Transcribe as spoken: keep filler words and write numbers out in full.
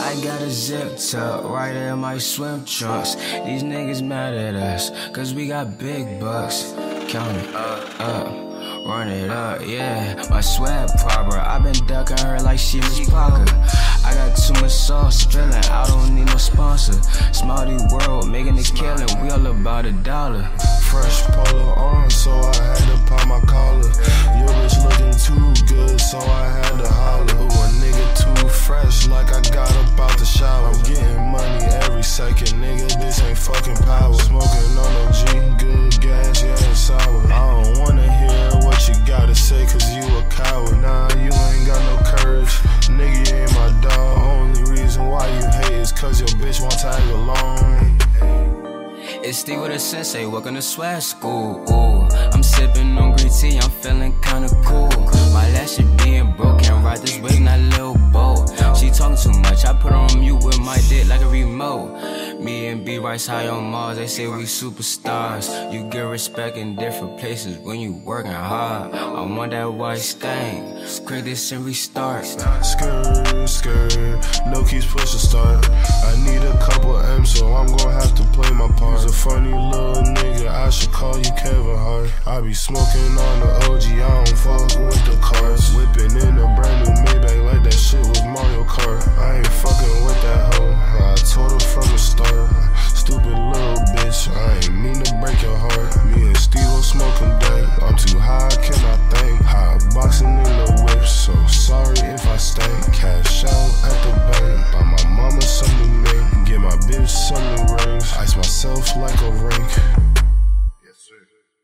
I got a zip tuck right in my swim trunks. These niggas mad at us, cause we got big bucks. Count it up, up, run it up, yeah. My swag proper, I been ducking her like she Miss Parker. I got too much sauce, drilling, I don't need no sponsor. Smarty world, making a killing, we all about a dollar. Fresh polo on, so I had to pop my collar. Your bitch looking too good, so I had to holler. Ooh, a nigga too fresh, like I got up out the shower. I'm getting money every second, nigga, this ain't fucking power. Smoking on O G, good gas, yeah, it's sour. I don't wanna hear what you gotta say, cause you a coward. Nah, you ain't got no courage, nigga, you ain't my dog. Only reason why you hate is cause your bitch won't tag along. It's Steve with a sensei, welcome to swag school. Ooh, I'm sipping on green tea, I'm feeling kinda cool. My last shit being broken, ride this wig, not a little boat. She talking too much, I put her on mute with my dick like a remote. Me and B Rice high on Mars, they say we superstars. You get respect in different places when you working hard. I want that white stain, quick this and restart. Skirt, skirt, no keys push to start. I need a couple M's, so I'm gon' have to play my part. You's a funny little nigga, I should call you Kevin Hart. I be smoking on the O G, I don't fuck with the cars. Whipping in a brand new Maybach like that shit was Mario Kart. I ain't fucking with that hoe, I told her from the start. Stupid little bitch, I ain't mean to break your heart. Me and Steve-O smoking dank, I'm too high, can I think? Hot boxing in the whip, so sorry if I stank. Cash out at the bank, buy my mama some new mink. Get my bitch some new rings, ice myself like a rink. Yes, sir.